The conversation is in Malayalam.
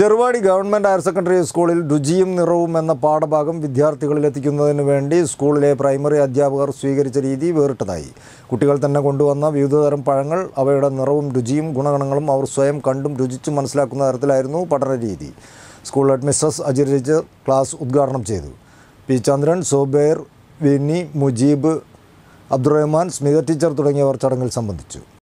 ചെറുവാടി ഗവൺമെൻറ് ഹയർ സെക്കൻഡറി സ്കൂളിൽ രുചിയും നിറവും എന്ന പാഠഭാഗം വിദ്യാർത്ഥികളിലെത്തിക്കുന്നതിന് വേണ്ടി സ്കൂളിലെ പ്രൈമറി അധ്യാപകർ സ്വീകരിച്ച രീതി വേറിട്ടതായി. കുട്ടികൾ തന്നെ കൊണ്ടുവന്ന വിവിധതരം പഴങ്ങൾ, അവയുടെ നിറവും രുചിയും ഗുണഗണങ്ങളും അവർ സ്വയം കണ്ടും രുചിച്ചും മനസ്സിലാക്കുന്ന തരത്തിലായിരുന്നു പഠന രീതി. School head Mrs Ajir class ഉദ്ഘാടനം ചെയ്തു. പി ചന്ദ്രൻ, സോബേർ, വിന്നി, മുജീബ്, അബ്ദുറഹ്മാൻ, സ്മിത ടീച്ചർ തുടങ്ങിയവർ ചടങ്ങിൽ സംബന്ധിച്ചു.